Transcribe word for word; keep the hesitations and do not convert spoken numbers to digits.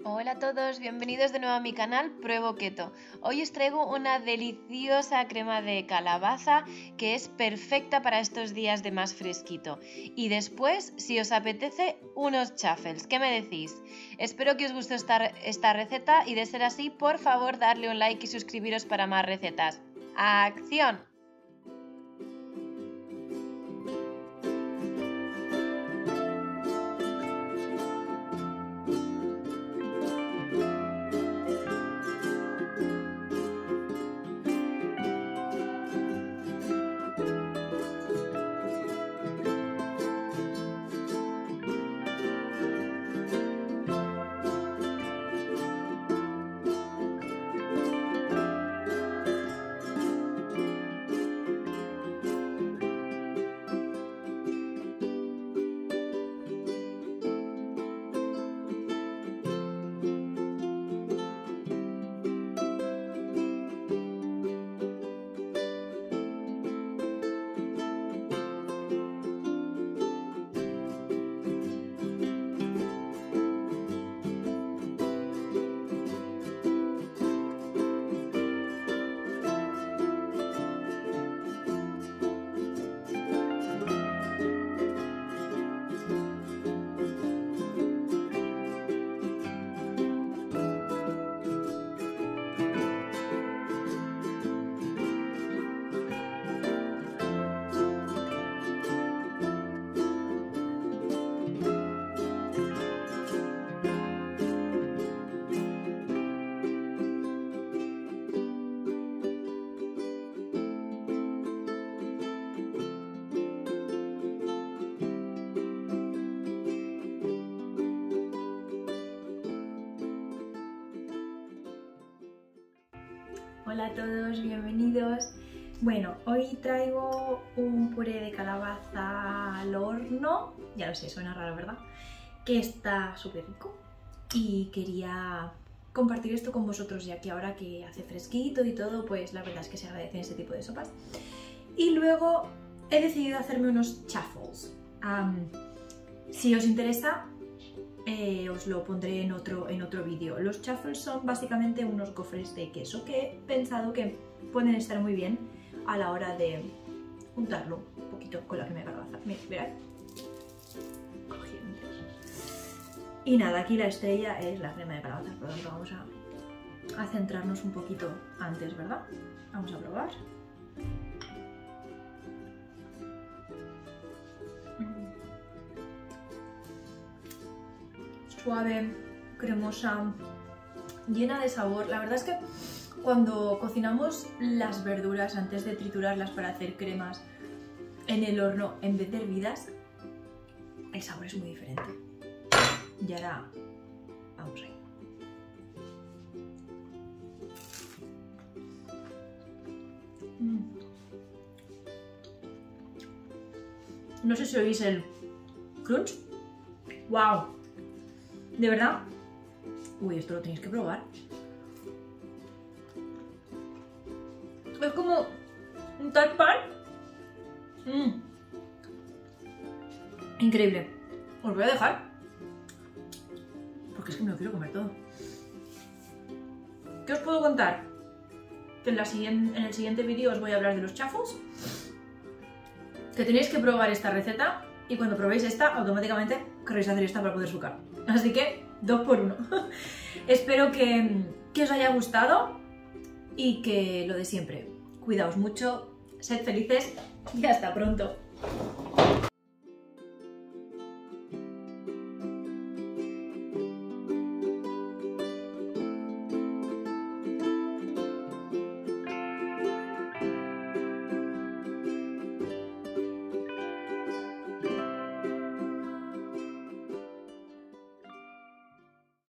Hola a todos, bienvenidos de nuevo a mi canal Pruebo Keto. Hoy os traigo una deliciosa crema de calabaza que es perfecta para estos días de más fresquito. Y después, si os apetece, unos chaffles. ¿Qué me decís? Espero que os guste esta, esta receta y de ser así, por favor, darle un like y suscribiros para más recetas. ¡Acción! Hola a todos, bienvenidos. Bueno, hoy traigo un puré de calabaza al horno, ya lo sé, suena raro, ¿verdad? Que está súper rico y quería compartir esto con vosotros, ya que ahora que hace fresquito y todo, pues la verdad es que se agradecen este tipo de sopas. Y luego he decidido hacerme unos chaffles. Um, si os interesa, Eh, os lo pondré en otro, en otro vídeo. Los chaffles son básicamente unos gofres de queso que he pensado que pueden estar muy bien a la hora de juntarlo un poquito con la crema de calabaza. Mirad, mirad. Y nada, aquí la estrella es la crema de calabaza, por lo tanto vamos a, a centrarnos un poquito antes, ¿verdad? Vamos a probar. Suave, cremosa, llena de sabor. La verdad es que cuando cocinamos las verduras antes de triturarlas para hacer cremas en el horno en vez de hervidas, el sabor es muy diferente. Y ahora vamos ahí. Mm. No sé si oís el crunch. ¡Wow! ¿De verdad? Uy, esto lo tenéis que probar. Es como un tal pan. Mm. Increíble. Os voy a dejar, porque es que me lo quiero comer todo. ¿Qué os puedo contar? Que en, la siguiente, en el siguiente vídeo os voy a hablar de los chaffles. Que tenéis que probar esta receta. Y cuando probéis esta, automáticamente querréis hacer esta para poder sucar. Así que, dos por uno. Espero que, que os haya gustado y que lo de siempre. Cuidaos mucho, sed felices y hasta pronto.